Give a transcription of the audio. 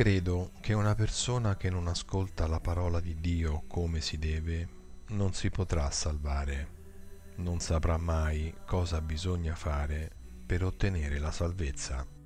Credo che una persona che non ascolta la parola di Dio come si deve non si potrà salvare, non saprà mai cosa bisogna fare per ottenere la salvezza.